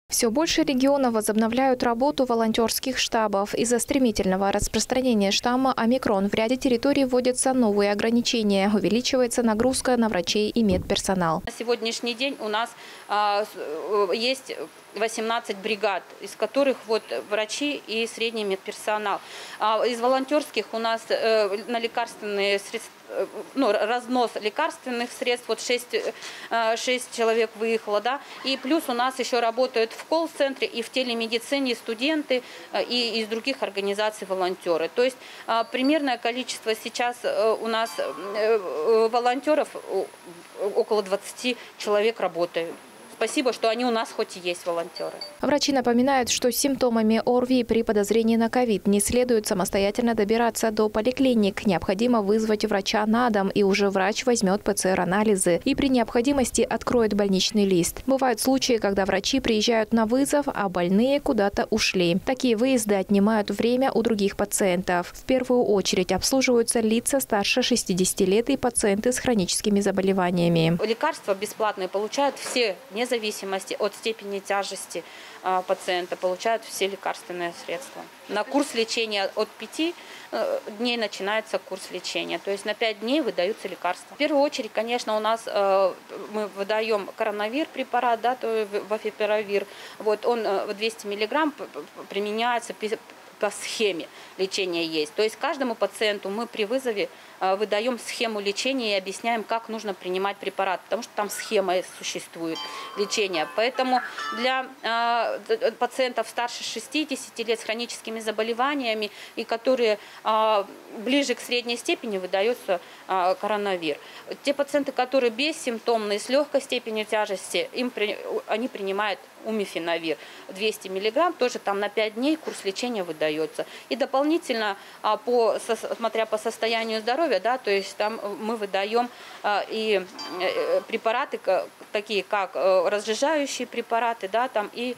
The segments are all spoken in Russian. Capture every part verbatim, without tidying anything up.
Все больше регионов возобновляют работу волонтерских штабов. Из-за стремительного распространения штамма омикрон в ряде территорий вводятся новые ограничения. Увеличивается нагрузка на врачей и медперсонал. На сегодняшний день у нас а, есть восемнадцать бригад, из которых вот врачи и средний медперсонал. А из волонтерских у нас э, на лекарственные средства, ну, разнос лекарственных средств, вот шесть, шесть человек выехало, да, и плюс у нас еще работают в колл-центре и в телемедицине студенты и из других организаций волонтеры. То есть примерное количество сейчас у нас волонтеров около двадцати человек работают. Спасибо, что они у нас хоть и есть волонтеры. Врачи напоминают, что с симптомами ОРВИ при подозрении на ковид не следует самостоятельно добираться до поликлиник. Необходимо вызвать врача на дом, и уже врач возьмет ПЦР-анализы и при необходимости откроет больничный лист. Бывают случаи, когда врачи приезжают на вызов, а больные куда-то ушли. Такие выезды отнимают время у других пациентов. В первую очередь обслуживаются лица старше шестидесяти лет и пациенты с хроническими заболеваниями. Лекарства бесплатные получают все, не в зависимости от степени тяжести пациента, получают все лекарственные средства. На курс лечения от пяти дней начинается курс лечения. То есть на пять дней выдаются лекарства. В первую очередь, конечно, у нас мы выдаем коронавир препарат, да, то вафипиравир. Вот он двести миллиграмм применяется по схеме лечения есть. То есть каждому пациенту мы при вызове выдаем схему лечения и объясняем, как нужно принимать препарат, потому что там схема существует лечения. Поэтому для э, пациентов старше шестидесяти лет с хроническими заболеваниями и которые э, ближе к средней степени выдается э, коронавир. Те пациенты, которые бессимптомные, с легкой степенью тяжести, им при, они принимают умифенавир двести миллиграмм, тоже там на пять дней курс лечения выдается. И дополнительно, по, смотря по состоянию здоровья, да, то есть там мы выдаем и препараты, такие как разжижающие препараты, да, там и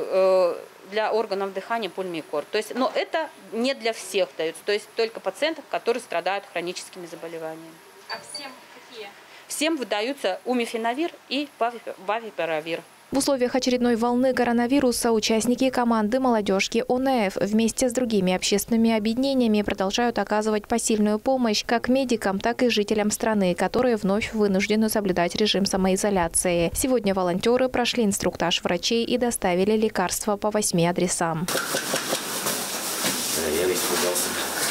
для органов дыхания пульмикор. То есть, но это не для всех дается, то есть только пациентов, которые страдают хроническими заболеваниями. А всем какие? Всем выдаются умифенавир и вафипиравир. В условиях очередной волны коронавируса участники команды «Молодежки ОНФ» вместе с другими общественными объединениями продолжают оказывать посильную помощь как медикам, так и жителям страны, которые вновь вынуждены соблюдать режим самоизоляции. Сегодня волонтеры прошли инструктаж врачей и доставили лекарства по восьми адресам. Я весь пугался.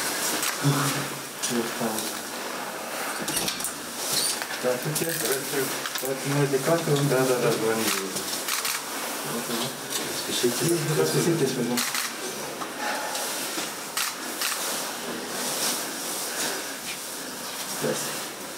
Здравствуйте. Здравствуйте. Лекарства? Да, да, да, звонили. Спешите. Распишитесь, пожалуйста. Здравствуйте.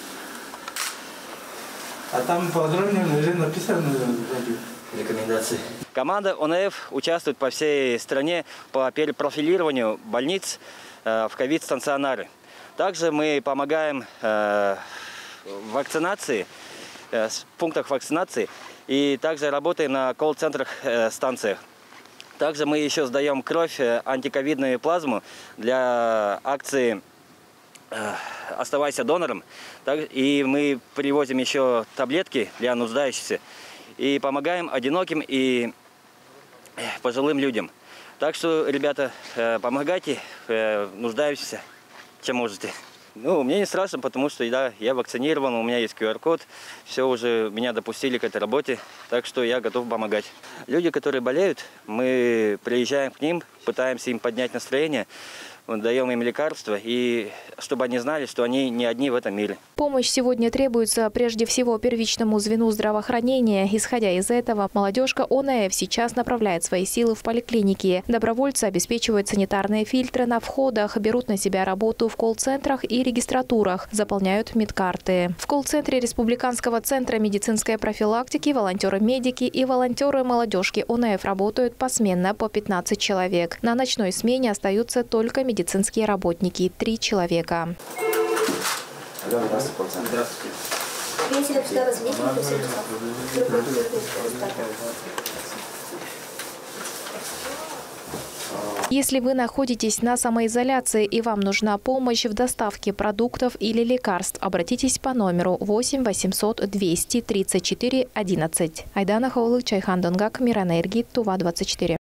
А там подробнее уже написано рекомендации. Команда ОНФ участвует по всей стране по перепрофилированию больниц э, в ковид-стационары. Также мы помогаем э, в вакцинации, э, в пунктах вакцинации и также работаем на колл-центрах, э, станциях. Также мы еще сдаем кровь, э, антиковидную плазму для акции э, «Оставайся донором». Так, и мы привозим еще таблетки для нуждающихся и помогаем одиноким и пожилым людям. Так что, ребята, э, помогайте э, нуждающимся, чем можете. Ну, мне не страшно, потому что да, я вакцинирован, у меня есть ку эр код, все уже меня допустили к этой работе, так что я готов помогать. Люди, которые болеют, мы приезжаем к ним, пытаемся им поднять настроение, даем им лекарства, и чтобы они знали, что они не одни в этом мире. Помощь сегодня требуется прежде всего первичному звену здравоохранения. Исходя из этого, молодежка ОНФ сейчас направляет свои силы в поликлиники. Добровольцы обеспечивают санитарные фильтры на входах, берут на себя работу в колл-центрах и регистратурах, заполняют медкарты. В колл-центре Республиканского центра медицинской профилактики волонтеры-медики и волонтеры молодежки ОНФ работают посменно по пятнадцать человек. На ночной смене остаются только медицинские работники – три человека. Здравствуйте. Здравствуйте. Если вы находитесь на самоизоляции и вам нужна помощь в доставке продуктов или лекарств, обратитесь по номеру восемь восемьсот двести тридцать четыре одиннадцать. Айдана Хаулы, Чайхан Донгак, Мир Энергии, Тува двадцать четыре.